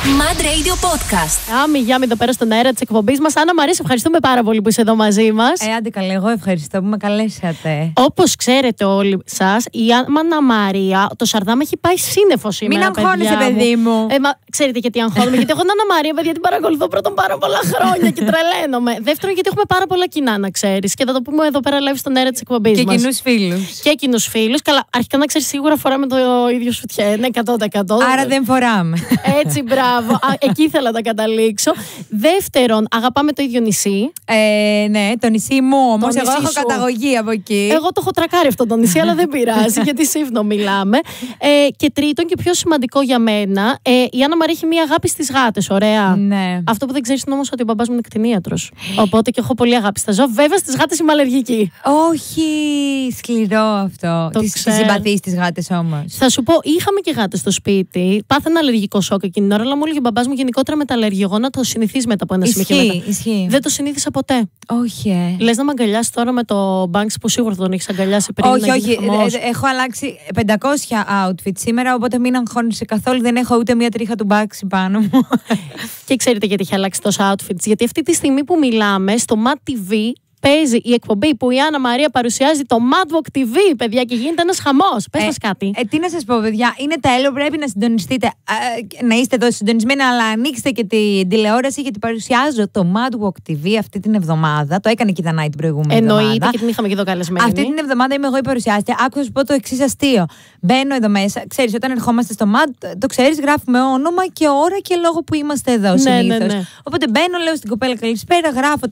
Mad Radio Podcast. Γιάμι εδώ πέρα στον αέρα της εκπομπής μας. Άννα Μαρία, ευχαριστούμε πάρα πολύ που είσαι εδώ μαζί μας. Άντε καλέ, εγώ ευχαριστώ που με καλέσατε. Όπως ξέρετε όλοι σας, η Άννα Μαρία, το Σαρδάμ έχει πάει σύννεφο σήμερα. Μην αγχώνεσαι, παιδί μου. Ξέρετε γιατί αγχώνομαι? Γιατί έχω την Άννα Μαρία, παιδιά, την παρακολουθώ πρώτον πάρα πολλά χρόνια και τρελαίνομαι. Δεύτερον, γιατί έχουμε πάρα πολλά κοινά, να ξέρεις. Και θα το πούμε εδώ πέρα live στον αέρα της εκπομπής μας. Και κοινούς φίλους. Και κοινούς φίλους. Καλά, αρχικά να ξέρεις, σίγουρα φοράμε το ίδιο σουτιέν, 100%. Άρα δεν φοράμε. Έτσι, μπράβο. Εκεί ήθελα να καταλήξω. Δεύτερον, αγαπάμε το ίδιο νησί. Ναι, το νησί μου όμως. Εγώ έχω καταγωγή από εκεί. Εγώ το έχω τρακάρει αυτό το νησί, αλλά δεν πειράζει, γιατί σύμφωνο μιλάμε. Και τρίτον, και πιο σημαντικό για μένα, η Άννα Μαρία έχει μία αγάπη στις γάτες. Ωραία. Ναι. Αυτό που δεν ξέρεις είναι όμως ότι ο μπαμπάς μου είναι κτηνίατρος. Οπότε και έχω πολύ αγάπη στα ζώα. Βέβαια, στις γάτες είμαι αλλεργική. Όχι, σκληρό αυτό. Τις συμπαθείς τις γάτες όμως? Θα σου πω, είχαμε και γάτες στο σπίτι. Πάθαινα αλλεργικό σοκ εκείνη την ώρα, αλλά μου έλεγε ο μπαμπάς μου γενικότερα με τα αλλεργιογόνα το συνηθίζει μετά από ένα σημείο και μετά. Ισχύει. Δεν το συνήθισα ποτέ. Όχι. Λες να με αγκαλιάσει τώρα με το Banks που σίγουρα θα τον έχεις αγκαλιάσει πριν? Όχι. Έχω αλλάξει 500 outfit σήμερα, οπότε μην αγχώνεσαι καθόλου. Δεν έχω ούτε μία τρίχα του Banks πάνω μου. Και ξέρετε γιατί έχει αλλάξει τόσα outfits? Γιατί αυτή τη στιγμή που μιλάμε στο Mad TV παίζει η εκπομπή που η Άννα Μαρία παρουσιάζει το Mad Walk TV, παιδιά, και γίνεται ένας χαμός. Πες μας κάτι. Τι να σας πω, παιδιά, είναι τέλειο, πρέπει να συντονιστείτε, να είστε εδώ συντονισμένοι, αλλά ανοίξτε και την τηλεόραση, γιατί παρουσιάζω το Mad Walk TV αυτή την εβδομάδα. Το έκανε και η Δανάη την προηγούμενη εβδομάδα. Εννοείται, και την είχαμε και εδώ καλεσμένη. Αυτή την εβδομάδα είμαι εγώ η παρουσιάστρια. Άκουσα να σου πω το εξής αστείο. Μπαίνω εδώ μέσα, ξέρεις, όταν ερχόμαστε στο Mad, το ξέρεις, γράφουμε όνομα και ώρα και λόγο που είμαστε εδώ συνήθως. Ναι. Οπότε μπαίνω, λέω στην κοπέλα καλησπέρα, γράφω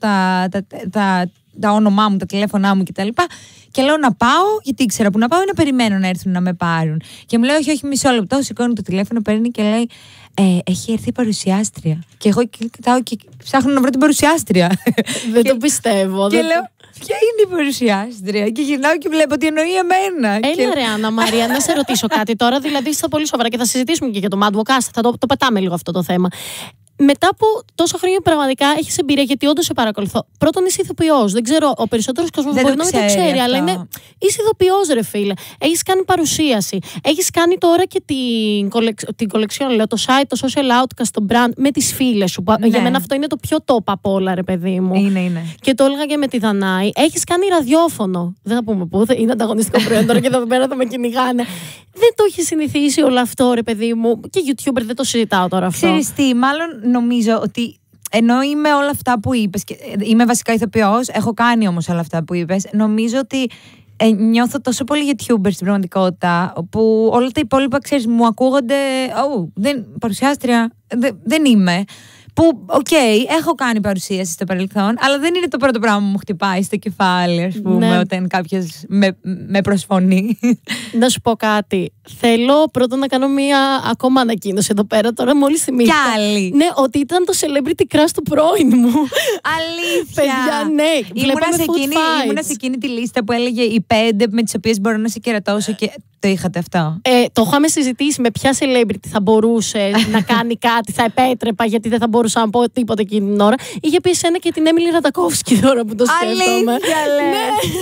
τα όνομά μου, τα τηλέφωνά μου κτλ. Και λέω να πάω, γιατί ήξερα που να πάω ή να περιμένω να έρθουν να με πάρουν. Και μου λέει, όχι, μισό λεπτό. Σηκώνει το τηλέφωνο, παίρνει και λέει, έχει έρθει η παρουσιάστρια. Και εγώ κοιτάω και ψάχνω να βρω την παρουσιάστρια. Δεν το πιστεύω. Και λέω, ποια είναι η παρουσιάστρια? Και γυρνάω και βλέπω ότι εννοεί εμένα. Έλα ρε Άννα Μαρία, να σε ρωτήσω κάτι τώρα, δηλαδή στα πολύ σοβαρά, και θα συζητήσουμε και για το Mad Walk. Θα το πετάμε λίγο αυτό το θέμα. Μετά από τόσα χρόνια πραγματικά έχεις εμπειρία, γιατί όντως σε παρακολουθώ. Πρώτον, είσαι ηθοποιός. Δεν ξέρω, ο περισσότερος κόσμος μπορεί να μην το ξέρει, αλλά είσαι ηθοποιός, ρε φίλε. Έχεις κάνει παρουσίαση. Έχεις κάνει τώρα και την κολεξιόν, λέω, το site, το social outcast, το brand με τις φίλες σου. Ναι. Για μένα αυτό είναι το πιο top από όλα, ρε παιδί μου. Είναι. Και το έλεγα και με τη Δανάη. Έχεις κάνει ραδιόφωνο. Δεν θα πούμε πού, είναι ανταγωνιστικό προϊόν τώρα και εδώ πέρα θα με κυνηγάνε. Δεν το έχει συνηθίσει όλο αυτό, ρε παιδί μου. Και YouTuber δεν το συζητάω τώρα αυτό. Ξέρεις τι, μάλλον νομίζω ότι ενώ είμαι όλα αυτά που είπες, και είμαι βασικά ηθοποιός, έχω κάνει όμως όλα αυτά που είπες, νομίζω ότι νιώθω τόσο πολύ YouTuber στην πραγματικότητα, που όλα τα υπόλοιπα, ξέρεις, μου ακούγονται, παρουσιάστρια, δεν είμαι. Που, έχω κάνει παρουσίαση στο παρελθόν, αλλά δεν είναι το πρώτο πράγμα που μου χτυπάει στο κεφάλι, ας πούμε, ναι, όταν κάποιος με προσφωνεί. Να σου πω κάτι. Θέλω πρώτα να κάνω μία ακόμα ανακοίνωση εδώ πέρα. Τώρα μόλις θυμήθηκα. Κι άλλη. Ναι, ότι ήταν το celebrity crush του πρώην μου. Αλήθεια. Παιδιά, ναι. Ήμουνα σε εκείνη τη λίστα που έλεγε οι 5 με τις οποίες μπορώ να σε κερατώσω και το είχατε αυτό. Το είχαμε συζητήσει με ποια celebrity θα μπορούσε να κάνει κάτι, θα επέτρεπα, γιατί δεν θα μπορούσα να πω τίποτα εκείνη την ώρα. Είχε πει εσένα και την Έμιλι Ρατακόφσκι τώρα που το σκέφτομαι. Αλήθεια, λες.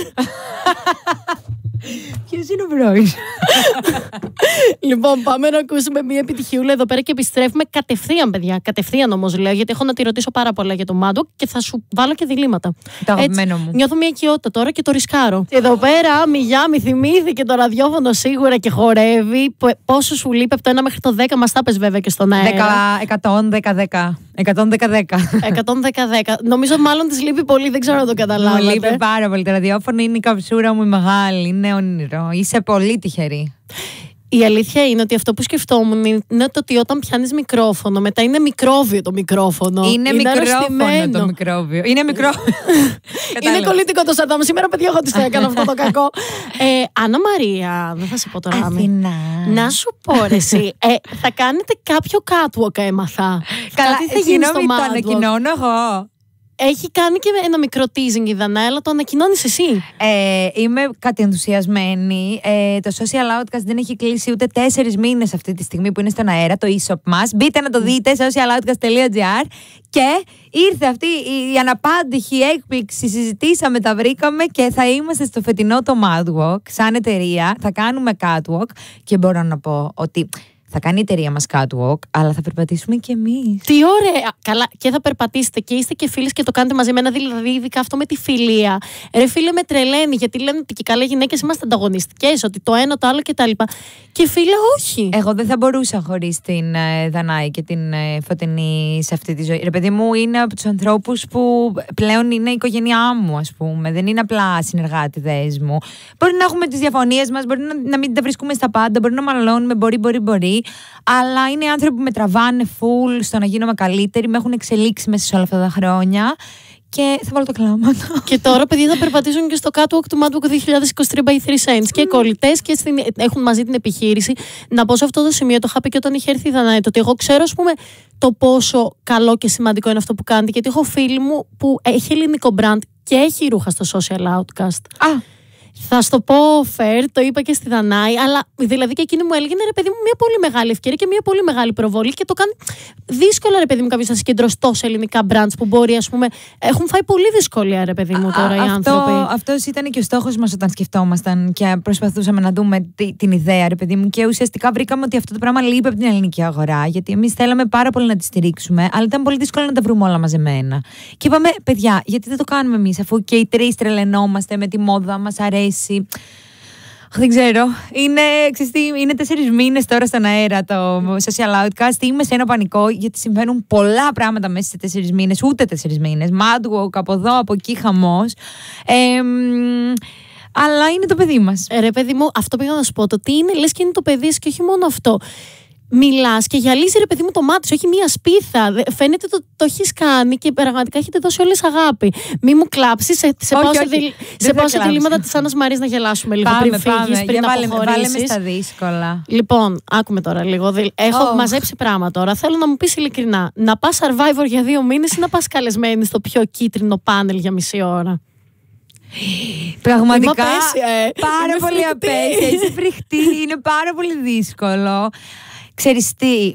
Ποιος είναι ο πρώην? Λοιπόν, πάμε να ακούσουμε μια επιτυχιούλα εδώ πέρα και επιστρέφουμε κατευθείαν, παιδιά. Κατευθείαν όμως λέω, γιατί έχω να τη ρωτήσω πάρα πολλά για το Mad Walk και θα σου βάλω και διλήμματα. Το αγαπημένο μου. Νιώθω μια οικειότητα τώρα και το ρισκάρω. Εδώ πέρα, Μιγιάμι, θυμήθηκε το ραδιόφωνο σίγουρα και χορεύει. Πόσο σου λείπει από το 1 μέχρι το 10, μας τα πες βέβαια και στον αέρα. 110-10. 110-10. Νομίζω μάλλον της λείπει πολύ, δεν ξέρω να το καταλάβατε. Μου λείπει πάρα πολύ. Το ραδιόφωνο είναι η καψούρα μου η μεγάλη. Είναι όνειρο. Είσαι πολύ τυχερή. Η αλήθεια είναι ότι αυτό που σκεφτόμουν είναι ότι όταν πιάνεις μικρόφωνο, μετά είναι μικρόβιο το μικρόφωνο. Είναι μικρόφωνο το μικρόβιο. Είναι μικρόβιο. Είναι κολλητικό το Σαρδάμ. Σήμερα, παιδιά, εγώ της το έκανα αυτό το κακό. Άννα Μαρία, δεν θα σε πω τώρα. Αθηνά. Να σου πω ρε εσύ, θα κάνετε κάποιο catwalk, έμαθα. Καλά, κάτι θα γίνει στο το Mad Walk. ανακοινώνω εγώ. Έχει κάνει και ένα μικρό teasing η Δανάη, αλλά το ανακοινώνεις εσύ. Είμαι κάτι ενθουσιασμένη. Το Social Outcast δεν έχει κλείσει ούτε 4 μήνες αυτή τη στιγμή που είναι στον αέρα, το e-shop μας. Μπείτε να το δείτε, socialoutcast.gr. Και ήρθε αυτή η αναπάντηχη έκπληξη. Συζητήσαμε, τα βρήκαμε και θα είμαστε στο φετινό το Mad Walk. Σαν εταιρεία θα κάνουμε catwalk και μπορώ να πω ότι Θα κάνει η εταιρεία μας catwalk, αλλά θα περπατήσουμε κι εμείς. Τι ωραία! Καλά, και θα περπατήσετε και είστε και φίλες και το κάνετε μαζεμένα, δηλαδή ειδικά αυτό με τη φιλία. Ρε φίλε, με τρελαίνει, γιατί λένε ότι και καλά γυναίκες είμαστε ανταγωνιστικές, ότι το ένα το άλλο κτλ. Και φίλε, όχι. Εγώ δεν θα μπορούσα χωρίς την Δανάη και την Φωτεινή σε αυτή τη ζωή. Ρε παιδί μου, είναι από τους ανθρώπους που πλέον είναι η οικογένειά μου, ας πούμε. Δεν είναι απλά συνεργάτηδες μου. Μπορεί να έχουμε τις διαφωνίες μας, μπορεί να μην τα βρίσκουμε στα πάντα, μπορεί να μαλώνουμε, μπορεί. Αλλά είναι άνθρωποι που με τραβάνε full στο να γίνομαι καλύτερη, με έχουν εξελίξει μέσα σε όλα αυτά τα χρόνια. Και θα βάλω τα κλάματα. Και τώρα, παιδιά, θα περπατήσουν και στο catwalk του MadWalk 2023 by 3 Cents. Και οι κολλητές και έχουν μαζί την επιχείρηση. Να πω σε αυτό το σημείο, το είχα πει και όταν είχε έρθει η Δανάη, ότι εγώ ξέρω, ας πούμε, το πόσο καλό και σημαντικό είναι αυτό που κάνετε. Γιατί έχω φίλη μου που έχει ελληνικό brand και έχει ρούχα στο Social Outcast. Θα σου το πω, το είπα και στη Δανάη, αλλά δηλαδή και εκείνη μου έλεγε, ρε παιδί μου, μια πολύ μεγάλη ευκαιρία και μια πολύ μεγάλη προβολή και το κάνει δύσκολα, ρε παιδί μου, κάποιος να συγκεντρώσει τόσα ελληνικά brands που μπορεί, ας πούμε, έχουν φάει πολύ δυσκολία, ρε παιδί μου, τώρα οι άνθρωποι. Αυτός ήταν και ο στόχος μας όταν σκεφτόμασταν και προσπαθούσαμε να δούμε την ιδέα, ρε παιδί μου, και ουσιαστικά βρήκαμε ότι αυτό το πράγμα λείπει από την ελληνική αγορά, γιατί εμείς θέλαμε πάρα πολύ να τη στηρίξουμε, αλλά ήταν πολύ δύσκολο να τα βρούμε όλα μαζεμένα. Και είπαμε, παιδιά, γιατί δεν το κάνουμε εμείς, αφού και οι τρεις τρελαινόμαστε με τη μόδα, μας αρέσει. Δεν ξέρω. Είναι 4 μήνες τώρα στον αέρα το Social Outcast. Είμαι σε ένα πανικό γιατί συμβαίνουν πολλά πράγματα μέσα σε 4 μήνες. Ούτε 4 μήνες. MadWalk, από εδώ, από εκεί, χαμός. Αλλά είναι το παιδί μας. Ρε παιδί μου, αυτό πήγα να σου πω. Το τι είναι, λες και είναι το παιδί σου και όχι μόνο αυτό. Μιλάς και γυαλίζει, ρε παιδί μου, το μάτι σου, όχι μία σπίθα. Φαίνεται το έχεις κάνει και πραγματικά έχετε δώσει όλες αγάπη. Μη μου κλάψεις. Σε πάω σε διλήμματα της Άννας Μαρίας να γελάσουμε λίγο πριν φύγεις, πριν αποχωρήσεις. Βάλε με στα δύσκολα. Λοιπόν, άκουμε τώρα λίγο. Έχω μαζέψει πράγμα τώρα. Θέλω να μου πεις ειλικρινά, να πας Survivor για 2 μήνες ή να πας καλεσμένη στο πιο κίτρινο πάνελ για μισή ώρα? Πραγματικά πάρα πολύ απέσια. Είσαι φρικτή. Είναι πάρα πολύ δύσκολο. Ξέρεις τι,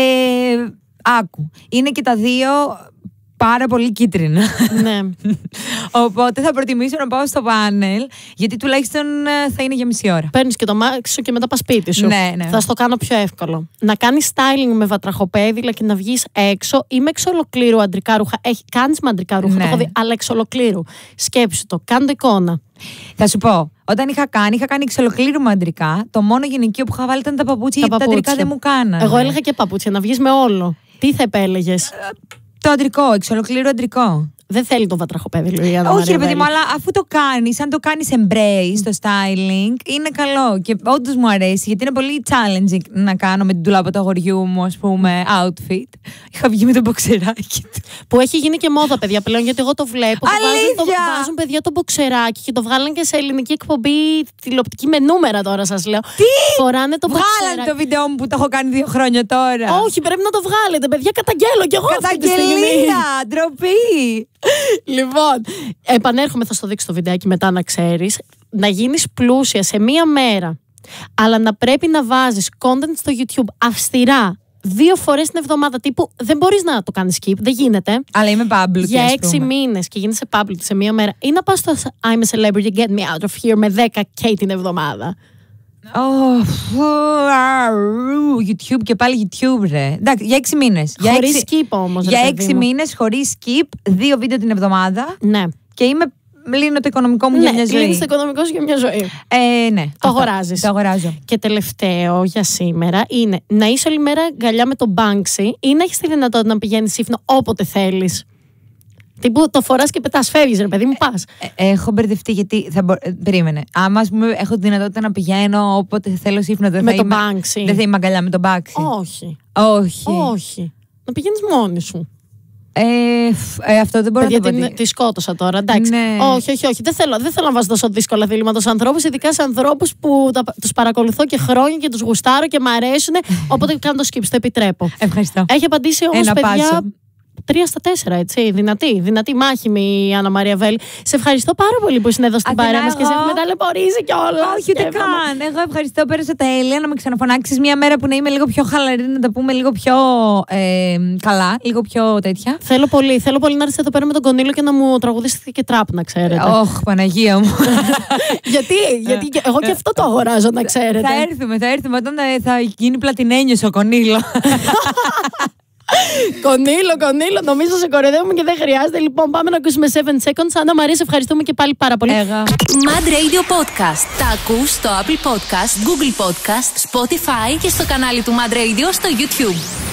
άκου, είναι και τα δύο πάρα πολύ κίτρινα. Ναι. Οπότε θα προτιμήσω να πάω στο πάνελ, γιατί τουλάχιστον θα είναι για μισή ώρα. Παίρνεις και το μάξι σου και μετά πας σπίτι σου. Ναι. Θα στο κάνω πιο εύκολο. Να κάνεις styling με βατραχοπέδιλα και να βγεις έξω ή με εξ ολοκλήρου αντρικά ρούχα. Κάνεις με αντρικά ρούχα, Ναι. το έχω δει, αλλά εξ ολοκλήρου. Σκέψου το, κάνε εικόνα. Θα σου πω, όταν είχα κάνει εξ ολοκλήρου με αντρικά. Το μόνο γυναικείο που είχα βάλει ήταν τα παπούτσια, γιατί τα αντρικά δεν μου κάνανε. Εγώ έλεγα και παπούτσια, να βγεις με όλο. Τι θα επέλεγες? Το αντρικό, εξ ολοκλήρου αντρικό. Δεν θέλει το βατραχοπέδιλο η Άννα Όχι, Μαρία ρε παιδί μου, Βέλη. αλλά αφού το κάνεις, αν το κάνεις embrace στο styling, είναι καλό. Και όντως μου αρέσει, γιατί είναι πολύ challenging να κάνω με την τουλάπα του αγοριού μου, ας πούμε, outfit. Είχα βγει με το μποξεράκι του. Που έχει γίνει και μόδα, παιδιά, πλέον, γιατί εγώ το βλέπω. Αλήθεια! Βάζουν παιδιά το μποξεράκι και το βγάλαν και σε ελληνική εκπομπή τηλεοπτική με νούμερα τώρα, σας λέω. Τι! Φοράνε το μποξεράκι. Βγάλανε το βίντεο μου που το έχω κάνει 2 χρόνια τώρα. Όχι, πρέπει να το βγάλετε, παιδιά. Καταγγέλλω κι εγώ αυτή τη στιγμή. Καταγγελία! Ντροπή! Λοιπόν, επανέρχομαι, θα στο δείξω το βιντεάκι μετά να ξέρεις. Να γίνεις πλούσια σε μία μέρα, αλλά να πρέπει να βάζεις content στο YouTube αυστηρά 2 φορές την εβδομάδα. Τύπου δεν μπορείς να το κάνεις skip, δεν γίνεται. Αλλά είμαι public. Για 6 μήνες και γίνεσαι public σε μία μέρα. Ή να πας στο I'm a celebrity, get me out of here με 10K την εβδομάδα. YouTube και πάλι YouTube, ρε. Εντάξει, για 6 μήνες. Χωρίς skip όμως. Για 6 μήνες χωρίς skip, 2 βίντεο την εβδομάδα. Ναι. Και λύνω το οικονομικό μου για μια ζωή. Λύνεις το οικονομικό σου για μια ζωή. Ναι. Το αγοράζεις. Το αγοράζω. Και τελευταίο για σήμερα είναι να είσαι όλη μέρα γκαλιά με τον Banksy ή να έχεις τη δυνατότητα να πηγαίνεις Σύφνο όποτε θέλεις. Τύπου το φοράς και πετάς, φεύγεις, ρε παιδί μου, πας. Έχω μπερδευτεί γιατί. Περίμενε. Άμα, ας πούμε, έχω τη δυνατότητα να πηγαίνω όποτε θέλω Σύφνο, Με τον Banksy. Δεν θα είμαι αγκαλιά με τον Banksy. Όχι. Να πηγαίνεις μόνη σου. Αυτό δεν μπορώ να το πω. Τη σκότωσα τώρα, εντάξει. Ναι. Όχι. Δεν θέλω να βάζω τόσο δύσκολα διλήμματα στους ανθρώπους, ειδικά σε ανθρώπους που τους παρακολουθώ και χρόνια και τους γουστάρω και μ' αρέσουν. Οπότε κάνω το skip, το επιτρέπω. Ευχαριστώ. Έχει απαντήσει όμως, παιδιά, 3-4, έτσι. Δυνατή μάχημη η Άννα Μαρία Βέλη. Σε ευχαριστώ πάρα πολύ που ήσουν εδώ στην παρέα μας και σε έχουμε ταλαιπωρήσει κιόλας. Όχι, ούτε καν. Εγώ ευχαριστώ, πέρασα τέλεια. Να με ξαναφωνάξεις μια μέρα που να είμαι λίγο πιο χαλαρή, να τα πούμε λίγο πιο καλά, λίγο πιο τέτοια. Θέλω πολύ να έρθεις εδώ πέρα με τον Κονίλο και να μου τραγουδήσετε και τραπ, να ξέρετε. Ωχ, Παναγία μου. Γιατί εγώ και αυτό το αγοράζω, να ξέρετε. Θα έρθουμε όταν θα γίνει πλατινένιος ο Κονίλο. Κονίλο, νομίζω σε κοροϊδεύουμε και δεν χρειάζεται. Λοιπόν, πάμε να ακούσουμε 7 Seconds. Άννα Μαρία, σε ευχαριστούμε και πάλι πάρα πολύ. Mad Radio Podcast. Τα ακούς στο Apple Podcast, Google Podcast, Spotify και στο κανάλι του Mad Radio στο YouTube.